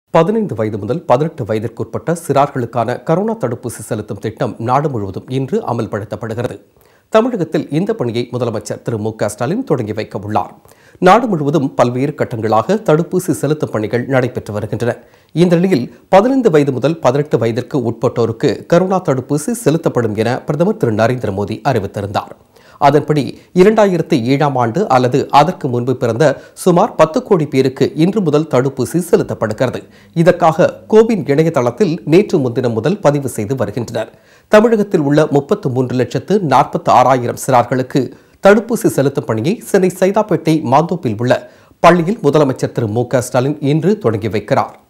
15 வயது முதல் 18 வயதிற்குட்பட்ட சிறார்களுக்கான கரோனா தடுப்பூசி செலுத்தும் திட்டம் நாடு முழுவதும் இன்று அமல்படுத்தப்படுகிறது. தமிழகத்தில் இந்த பணியை முதலமைச்சர் திரு மு.க.ஸ்டாலின் தொடங்கி வைக்க உள்ளார். நாடு முழுவதும் பல்வேறு கட்டங்களாக தடுப்பூசி செலுத்தும் பணிகள் நடைபெற்று வருகின்றன. இந்த நிலையில் 15 வயது முதல் 18 வயதிற்கு உட்பட்டோருக்கு கரோனா தடுப்பூசி செலுத்தப்படும் என பிரதமர் திரு நரேந்திர மோடி அறிவித்திருந்தார். அதன்படி 2007ஆம் ஆண்டு அல்லது அதற்கு முன்பு பிறந்த சுமார் 10 கோடி பேருக்கு இன்று முதல் தடுப்பூசி செலுத்தப்படுகிறது. இதற்காக கோவின் இணையதளத்தில் நேற்று முன்தினம் முதல் பதிவு செய்து வருகின்றனர். தமிழகத்தில் உள்ள 33,46,000 சிறார்களுக்கு தடுப்பூசி செலுத்தும் பணியை சென்னை சைதாப்பேட்டை மாந்தோப்பில் உள்ள பள்ளியில் முதலமைச்சர் திரு மு.க.ஸ்டாலின் இன்று தொடங்கி வைக்கிறார்.